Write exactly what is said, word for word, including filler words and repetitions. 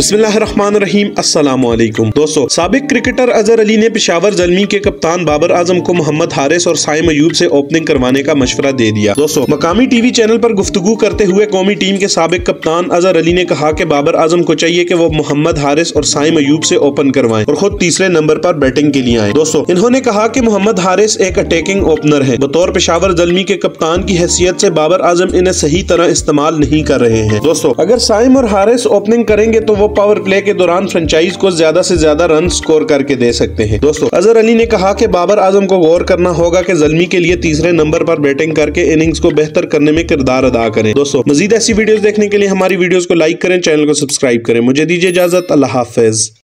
बिस्मिल्लाहिर्रहमानिर्रहीम अस्सलाम वालेकुम दोस्तों, साबिक क्रिकेटर अजहर अली ने पेशावर ज़ल्मी के कप्तान बाबर आजम को मोहम्मद हारिस और साइम अयूब से ओपनिंग करवाने का मशवरा दे दिया। दोस्तों, मकामी टीवी चैनल पर गुफ्तगू करते हुए कौमी टीम के साबिक कप्तान अजहर अली ने कहा कि बाबर आजम को चाहिए कि वो मोहम्मद हारिस और साइम अयूब से ओपन करवाएं और खुद तीसरे नंबर पर बैटिंग के लिए आए। दोस्तों, इन्होंने कहा कि मोहम्मद हारिस एक अटैकिंग ओपनर है। बतौर पेशावर ज़ल्मी के कप्तान की हैसियत से बाबर आजम इन्हें सही तरह इस्तेमाल नहीं कर रहे हैं। दोस्तों, अगर साइम और हारिस ओपनिंग करेंगे तो वो पावर प्ले के दौरान फ्रेंचाइज को ज्यादा से ज्यादा रन स्कोर करके दे सकते हैं। दोस्तों, अजहर अली ने कहा कि बाबर आजम को गौर करना होगा कि ज़ल्मी के लिए तीसरे नंबर पर बैटिंग करके इनिंग्स को बेहतर करने में किरदार अदा करें। दोस्तों, मजीद ऐसी वीडियोस देखने के लिए हमारी वीडियोस को लाइक करें, चैनल को सब्सक्राइब करें। मुझे दीजिए इजाजत। अल्लाह हाफिज।